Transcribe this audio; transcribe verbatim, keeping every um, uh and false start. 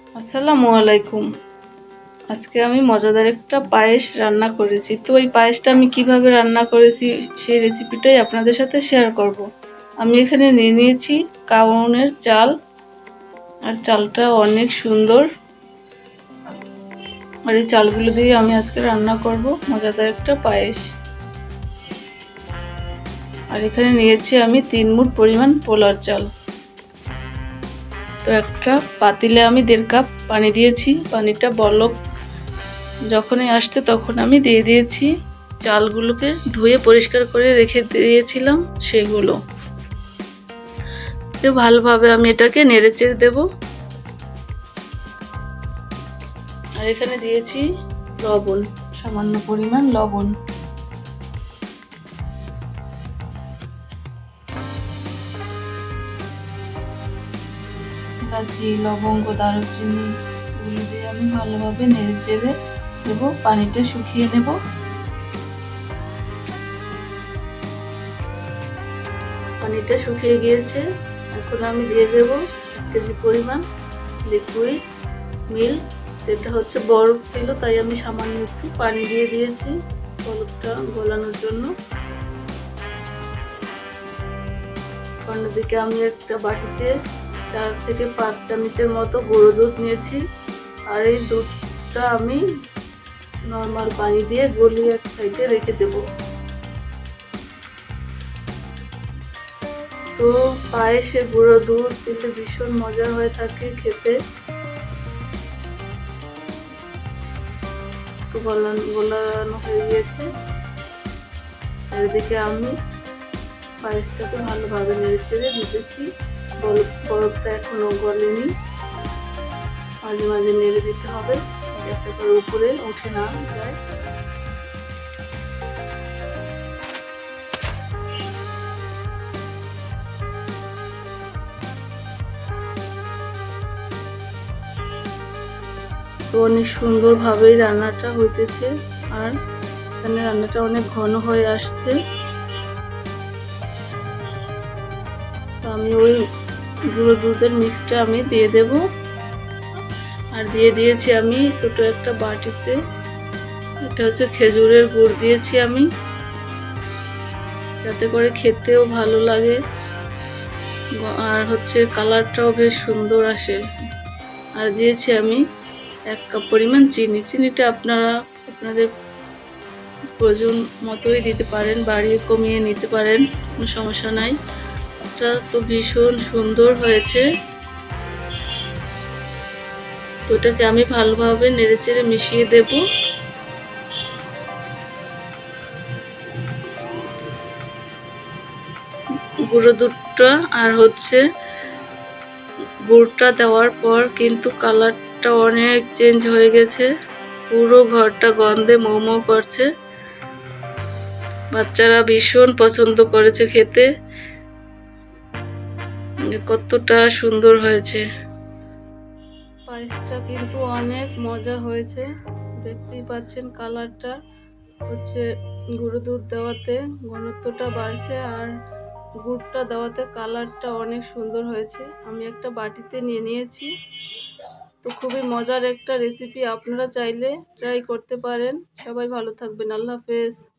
আসসালামু আলাইকুম। আজকে আমি মজাদার একটা পায়েস রান্না করেছি। তো এই পায়েসটা আমি কিভাবে রান্না করেছি সেই রেসিপিটাই আপনাদের সাথে শেয়ার করব। আমি এখানে নিয়ে নিয়েছি কাউনের চাল, আর চালটা অনেক সুন্দর। আর এই চালগুলো দিয়ে আমি আজকে রান্না করব মজাদার একটা পায়েস। আর এখানে নিয়েছি আমি তিন মুঠ পরিমাণ পোলার চাল। তো একটা পাতিলে আমি দেড় কাপ পানি দিয়েছি। পানিটা বলক যখনই আসছে তখন আমি দিয়ে দিয়েছি চালগুলোকে ধুয়ে পরিষ্কার করে রেখে দিয়েছিলাম সেগুলো। তো ভালোভাবে আমি এটাকে নেড়ে চেড়ে দেব। আর এখানে দিয়েছি লবণ, সামান্য পরিমাণ লবণ। এলাচি, লবঙ্গ, দারুচিনি এগুলো দিয়ে আমি ভালোভাবে নেড়ে চেড়ে দেবো। পানিটা শুকিয়ে নেব। পানিটা শুকিয়ে গিয়েছে। এখন আমি দিয়ে দেবো কেজি পরিমাণ লিকুইড মিল্ক, যেটা হচ্ছে বরফ ছিল তাই আমি সামান্য একটু পানি দিয়ে দিয়েছি বরফটা গলানোর জন্য। অন্যদিকে আমি একটা বাটিতে চার থেকে পাঁচ চামচের মতো গুঁড়ো দুধ নিয়েছি। আর এই দুধটা আমি নর্মাল পানি দিয়ে গলিয়ে এক সাইডে রেখে দেব। তো পায়েসে গুঁড়ো দুধ দিলে ভীষণ মজা হয়ে থাকে খেতে। তো গলানো গলানো হয়ে গিয়েছে। এদিকে আমি পায়েসটাকে ভালোভাবে নেড়ে চেড়ে দিতেছি। বরফটা এখনো গলেনি, মাঝে মাঝে নেড়ে দিতে হবে যাতে করে উপরে উঠে না যায়। তো অনেক সুন্দরভাবেই রান্নাটা হইতেছে। আর এখানে রান্নাটা অনেক ঘন হয়ে আসছে। তো আমি ওই গুঁড়ো দুধের মিক্সটা আমি দিয়ে দেব। আর দিয়ে দিয়েছি আমি ছোট একটা বাটিতে, এটা হচ্ছে খেজুরের গুড় দিয়েছি আমি, যাতে করে খেতেও ভালো লাগে আর হচ্ছে কালারটাও বেশ সুন্দর আসে। আর দিয়েছি আমি এক কাপ পরিমাণ চিনি। চিনিটা আপনারা আপনাদের প্রয়োজন মতোই দিতে পারেন, বাড়িয়ে কমিয়ে নিতে পারেন, কোনো সমস্যা নাই। এটা তো ভীষণ সুন্দর হয়েছে। তো এটাকে আমি ভালোভাবে নেড়ে চেড়ে মিশিয়ে দেব। গুঁড়ো দুধটা আর হচ্ছে গুড়টা দেওয়ার পর কিন্তু কালারটা অনেক চেঞ্জ হয়ে গেছে। পুরো ঘরটা গন্ধে মৌ মৌ করছে। বাচ্চারা ভীষণ পছন্দ করেছে খেতে। কতটা সুন্দর হয়েছে পায়েসটা, কিন্তু অনেক মজা হয়েছে। দেখতেই পাচ্ছেন কালারটা হচ্ছে গুঁড়ো দুধ দেওয়াতে ঘনত্বটা বাড়ছে আর গুড়টা দেওয়াতে কালারটা অনেক সুন্দর হয়েছে। আমি একটা বাটিতে নিয়ে নিয়েছি। তো খুবই মজার একটা রেসিপি, আপনারা চাইলে ট্রাই করতে পারেন। সবাই ভালো থাকবেন। আল্লাহ হাফেজ।